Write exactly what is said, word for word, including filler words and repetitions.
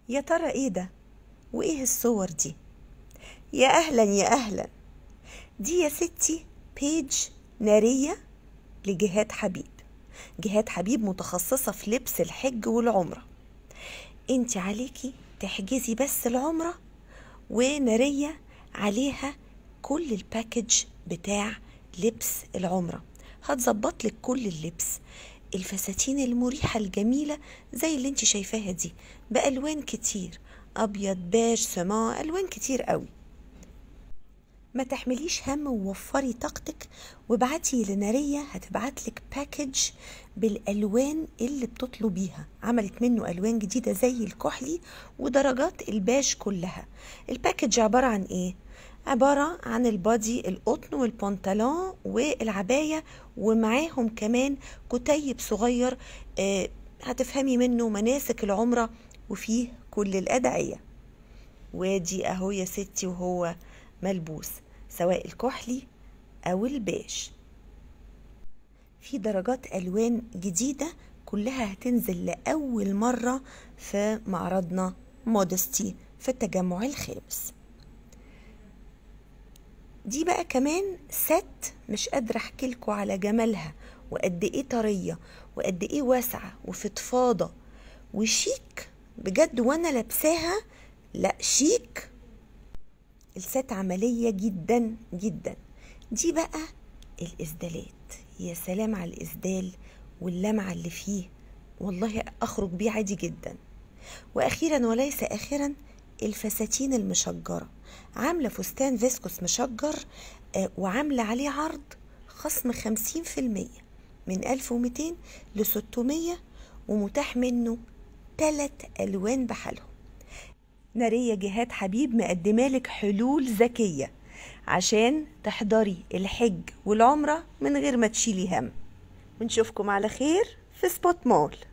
يا ترى ايه ده؟ وايه الصور دي؟ يا اهلا يا اهلا. دي يا ستي بيج نارية لجهاد حبيب. جهاد حبيب متخصصة في لبس الحج والعمرة. انت عليكي تحجزي بس العمرة، ونارية عليها كل الباكج بتاع لبس العمرة. هتظبط لك كل اللبس، الفساتين المريحة الجميلة زي اللي انت شايفاها دي، بألوان كتير، أبيض بيج سما، ألوان كتير قوي. ما تحمليش هم ووفري طاقتك، وابعتي لنارية هتبعتلك باكج بالألوان اللي بتطلبيها. عملت منه ألوان جديدة زي الكحلي ودرجات الباج كلها. الباكج عبارة عن ايه؟ عبارة عن البادي القطن والبنطلون والعباية، ومعاهم كمان كتيب صغير آه هتفهمي منه مناسك العمرة، وفيه كل الأدعية. وادي اهو يا ستي وهو ملبوس، سواء الكحلي او البيج. في درجات الوان جديدة كلها هتنزل لأول مرة في معرضنا مودستي في التجمع الخامس. دي بقى كمان ست مش قادرة احكي لكم على جمالها، وقد ايه طرية، وقد ايه واسعة وفضفاضة وشيك بجد. وانا لابساها لا شيك، الست عملية جدا جدا. دي بقى الإسدالات، يا سلام على الإسدال واللمعة اللي فيه، والله أخرج بيه عادي جدا. وأخيرا وليس آخرا، الفساتين المشجرة. عاملة فستان فيسكوس مشجر آه وعاملة عليه عرض خصم خمسين في المية من ألف ومتين لستمية، ومتاح منه تلات ألوان بحالهم. نارية جهاد حبيب مقدمالك حلول ذكية عشان تحضري الحج والعمرة من غير ما تشيلي هم. ونشوفكم على خير في سبوت مول.